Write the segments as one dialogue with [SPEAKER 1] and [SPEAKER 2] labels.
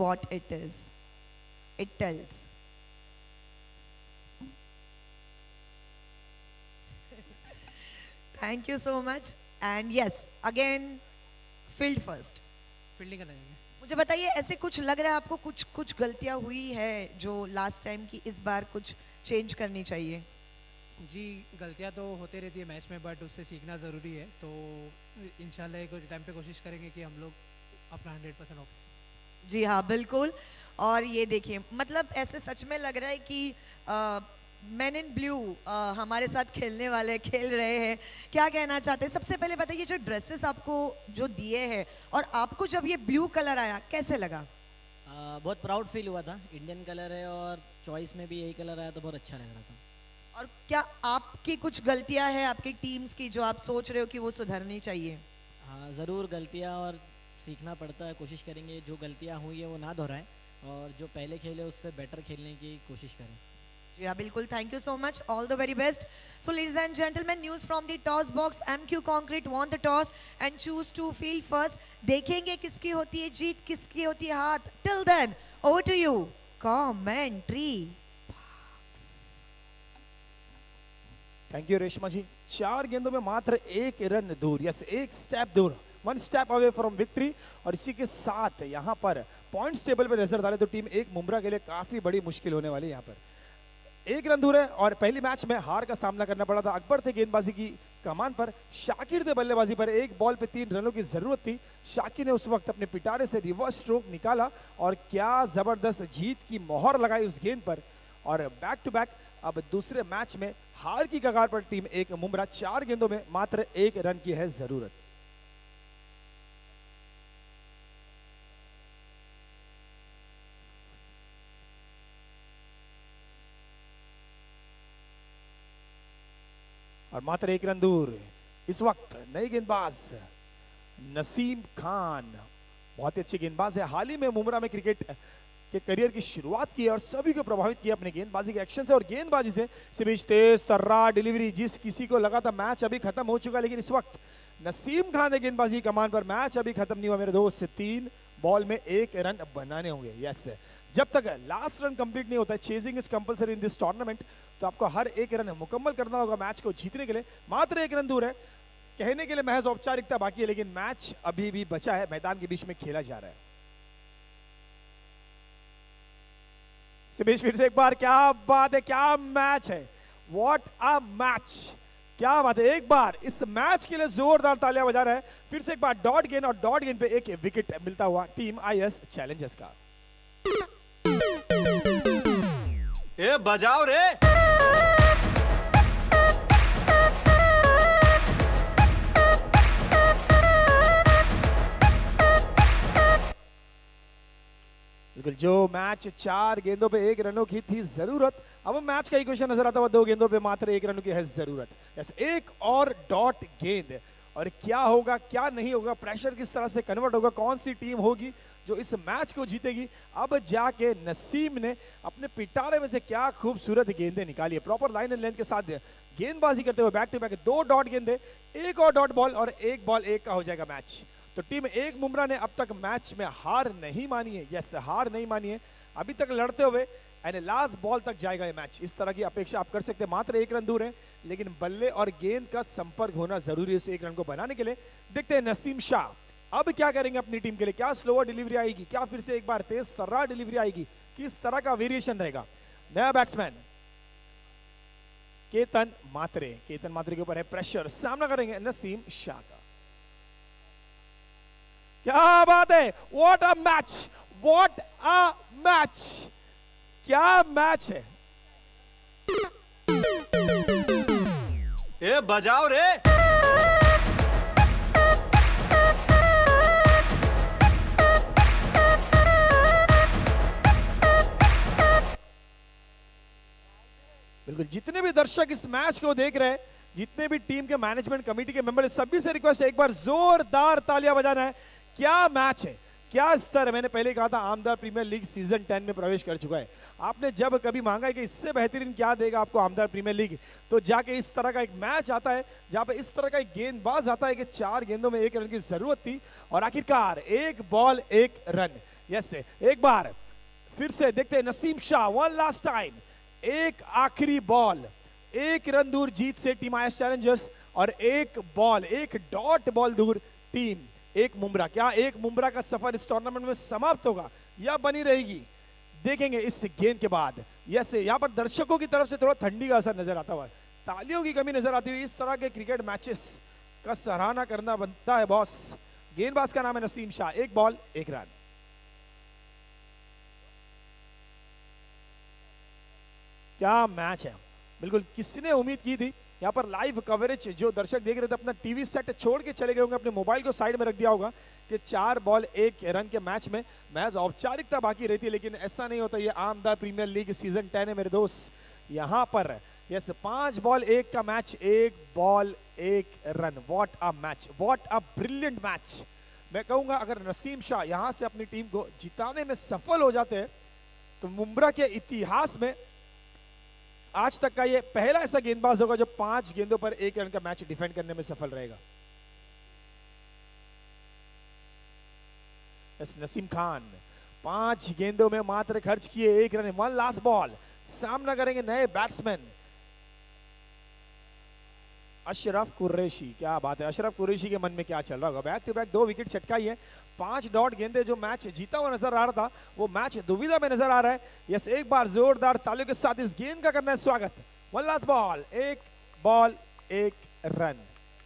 [SPEAKER 1] what it is. It tells. Thank you so much. And yes, again, field first.
[SPEAKER 2] Fielding करना है।
[SPEAKER 1] मुझे बताइए, ऐसे कुछ लग रहा है आपको कुछ गलतियां हुई है जो लास्ट टाइम की इस बार कुछ चेंज करनी चाहिए?
[SPEAKER 2] जी, गलतियां तो होते रहती है मैच में, बट उससे सीखना ज़रूरी है। तो इंशाल्लाह कुछ टाइम पे कोशिश करेंगे कि हम लोग अपना 100% ऑफ।
[SPEAKER 1] जी हाँ, बिल्कुल। और ये देखिए, मतलब ऐसे सच में लग रहा है कि मैन इन ब्लू हमारे साथ खेलने वाले खेल रहे हैं। क्या कहना चाहते हैं? सबसे पहले बताइए, जो ड्रेसेस आपको जो दिए हैं और आपको जब ये ब्लू कलर आया, कैसे लगा?
[SPEAKER 3] बहुत प्राउड फील हुआ था। इंडियन कलर है और चॉइस में भी यही कलर आया तो बहुत अच्छा लग रहा था।
[SPEAKER 1] और क्या आपकी कुछ गलतियां हैं आपकी टीम्स की जो आप सोच रहे हो कि वो सुधरनी चाहिए?
[SPEAKER 3] हाँ, ज़रूर गलतियाँ और सीखना पड़ता है। कोशिश करेंगे जो गलतियाँ हुई है वो ना दोहराएं और जो पहले खेले उससे बेटर खेलने की कोशिश करें।
[SPEAKER 1] जी हाँ, बिल्कुल। Thank you so much, all the very best. So ladies and gentlemen, news from the toss box. MQ Concrete won the toss and choose to field first. देखेंगे किसकी होती है जीत, किसकी होती है हाथ। Till then, over to you commentary.
[SPEAKER 4] Thank you Reshma ji. 4 गेंदों में मात्र 1 रन दूर, यस 1 स्टेप दूर, 1 स्टेप अवे फ्रॉम विक्ट्री। और इसी के साथ यहाँ पर पॉइंट्स टेबल पर नजर डाले तो टीम 1 मुमरा के लिए काफी बड़ी मुश्किल होने वाली है। यहाँ पर 1 रन दूर है और पहली मैच में हार का सामना करना पड़ा था। अकबर थे गेंदबाजी की कमान पर, शाकिर थे बल्लेबाजी पर। 1 बॉल पे 3 रनों की जरूरत थी। शाकिर ने उस वक्त अपने पिटारे से रिवर्स स्ट्रोक निकाला और क्या जबरदस्त जीत की मोहर लगाई उस गेंद पर। और बैक टू बैक अब दूसरे मैच में हार की कगार पर टीम 1 मुमरा। 4 गेंदों में मात्र 1 रन की है जरूरत। और मात्र 1 रन दूर इस वक्त नई गेंदबाज नसीम खान, बहुत ही अच्छे गेंदबाज है। हाल ही में मुमरा में क्रिकेट के करियर की शुरुआत की और सभी को प्रभावित किया अपने गेंदबाजी के एक्शन से और गेंदबाजी से। इस बीच तेज तर्रा डिलीवरी, जिस किसी को लगा था मैच अभी खत्म हो चुका, लेकिन इस वक्त नसीम खान है गेंदबाजी कमान पर। मैच अभी खत्म नहीं हुआ मेरे दोस्त। 3 बॉल में 1 रन बनाने होंगे। यस, जब तक लास्ट रन कंप्लीट नहीं होता है, chasing is compulsory in this tournament, तो आपको हर 1 रन मुकम्मल करना होगा मैच को जीतने के लिए। मात्र 1 रन दूर है, कहने के लिए महज औपचारिकता बाकी है, लेकिन मैच अभी भी बचा है, मैदान के बीच में खेला जा रहा है। फिर से एक बार, क्या बात है, क्या मैच है, व्हाट अ मैच, क्या बात है। एक बार इस मैच के लिए जोरदार तालियां बजा रहा है। फिर से एक बार डॉट गेंद और डॉट गेंद पे 1 विकेट मिलता हुआ टीम IS चैलेंजर्स का।
[SPEAKER 5] ए बजाओ रे।
[SPEAKER 4] बिल्कुल, जो मैच 4 गेंदों पे 1 रनों की थी जरूरत, अब मैच का इक्वेशन नजर आता हुआ 2 गेंदों पे मात्र 1 रनों की है जरूरत। यस, 1 और डॉट गेंद। और क्या होगा क्या नहीं होगा, प्रेशर किस तरह से कन्वर्ट होगा, कौन सी टीम होगी जो इस मैच को जीतेगी। अब जाके नसीम ने अपने पिटारे में से क्या खूबसूरत गेंदें निकाली है, प्रॉपर लाइन एंड लेंथ के साथ गेंदबाजी करते हुए। बैक टू बैक 2 डॉट गेंदे, 1 और डॉट बॉल और 1 बॉल 1 का हो जाएगा मैच। तो टीम 1 मुमरा ने अब तक मैच में हार नहीं मानी है। यस, हार नहीं मानी है, अभी तक लड़ते हुए एंड लास्ट बॉल तक जाएगा ये मैच। इस तरह की अपेक्षा आप कर सकते हैं। मात्र 1 रन दूर है, लेकिन बल्ले और गेंद का संपर्क होना जरूरी है इस 1 रन को बनाने के लिए। देखते हैं नसीम शाह अब क्या करेंगे अपनी टीम के लिए। क्या स्लोअर डिलीवरी आएगी, क्या फिर से एक बार तेज सर्रा डिलीवरी आएगी, किस तरह का वेरिएशन रहेगा। नया बैट्समैन केतन मात्रे के ऊपर है प्रेशर, सामना करेंगे नसीम शाह का। क्या बात है, what a match, what a match, क्या मैच है।
[SPEAKER 5] ए बजाओ रे।
[SPEAKER 4] बिल्कुल, जितने भी दर्शक इस मैच को देख रहे हैं, जितने भी टीम के मैनेजमेंट कमेटी के मेंबर, सभी से रिक्वेस्ट है एक बार जोरदार तालियां बजाना है। क्या मैच है, क्या स्तर है। मैंने पहले कहा था आमदार प्रीमियर लीग सीजन 10 में प्रवेश कर चुका है। आपने जब कभी मांगा है कि इससे बेहतरीन क्या देगा आपको आमदार प्रीमियर लीग, तो जाके इस तरह का एक मैच आता है जहां पे इस तरह का एक गेंदबाज आता है कि 4 गेंदों में 1 रन की जरूरत थी और आखिरकार 1 बॉल 1 रन। यस एक बार फिर से देखते हैं Naseem Shah, one last time, एक आखिरी बॉल, एक रन दूर जीत से टीम आईएस चैलेंजर्स और एक बॉल, एक डॉट बॉल दूर टीम एक मुंब्रा। क्या एक मुंब्रा का सफर इस टूर्नामेंट में समाप्त होगा या बनी रहेगी, देखेंगे इस गेंद के बाद। यस यहाँ पर दर्शकों की तरफ से थोड़ा ठंडी का असर नजर आता हुआ, तालियों की कमी नजर आती हुई। इस तरह के क्रिकेट मैचेस का सराहना करना बनता है बॉस। गेंदबाज का नाम है नसीम शाह, एक बॉल एक रन। क्या मैच है, बिल्कुल किसी ने उम्मीद की थी। यहाँ पर लाइव कवरेज जो दर्शक देख रहे थे अपना टीवी सेट छोड़ के चले गए होंगे, अपने मोबाइल को साइड में रख दिया होगा कि 4 बॉल 1 रन के मैच में मैच औपचारिकता बाकी रहती है, लेकिन ऐसा नहीं होता। ये आमदार प्रीमियर लीग सीजन 10 है मेरे दोस्त। यहाँ पर यस 5 बॉल 1 का match, 1 ball 1 run. What a match, what a brilliant match. मैं कहूंगा अगर नसीम शाह यहाँ से अपनी टीम को जिताने में सफल हो जाते हैं तो मुंब्रा के इतिहास में आज तक का ये पहला ऐसा गेंदबाज होगा जो 5 गेंदों पर 1 रन का मैच डिफेंड करने में सफल रहेगा। नसीम खान 5 गेंदों में मात्र खर्च किए 1 रन, 1 लास्ट बॉल। सामना करेंगे नए बैट्समैन अशरफ कुरैशी। क्या बात है, अशरफ कुरैशी के मन में क्या चल रहा होगा। बैक टू बैक 2 विकेट छटकाई है, 5 डॉट गेंदे। जो मैच जीता हुआ नजर आ रहा था वो मैच दुविधा में नजर आ रहा है। यस एक बार जोरदार तालियों के साथ इस गेंद का करना है स्वागत। 1 लास्ट बॉल, 1 बॉल 1 रन।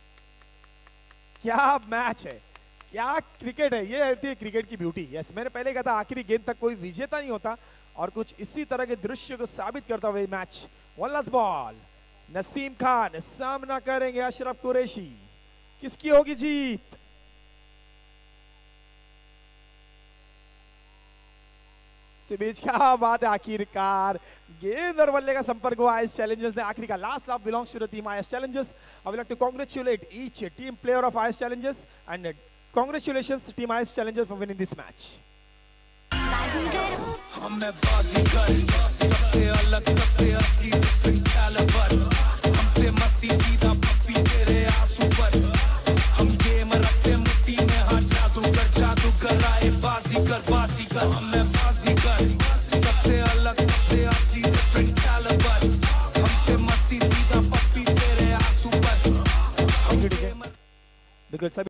[SPEAKER 4] क्या मैच है, क्या क्रिकेट है, ये है क्रिकेट की ब्यूटी। यस मैंने पहले कहा था आखिरी गेंद तक कोई विजेता नहीं होता, और कुछ इसी तरह के दृश्य को साबित करता हुआ match. 1 last ball, Naseem Khan सामना करेंगे अशरफ कुरैशी। किसकी होगी जीत? बीच क्या बात है, आखिरकार गेंद और बल्ले का संपर्क हुआ आईएस चैलेंजर्स ने। आखिरी का last love belongs to the team IS challengers. I would like to congratulate each team player of IS challengers and congratulations team IS challengers for winning this match.
[SPEAKER 6] हमने बाजीगर, सबसे अलग सबसे असली डिफरेंट कैलिबर, हमसे मस्ती सीधा पप्पी तेरे आंसू पर। हम गेम रखते मुट्ठी में, हाँ जादूगर आए बाजीगर। हमने बाजीगर, सबसे अलग सबसे असली डिफरेंट कैलिबर, हमसे मस्ती सीधा पप्पी तेरे आंसू पर। हम गेम
[SPEAKER 4] बिल्कुल सभी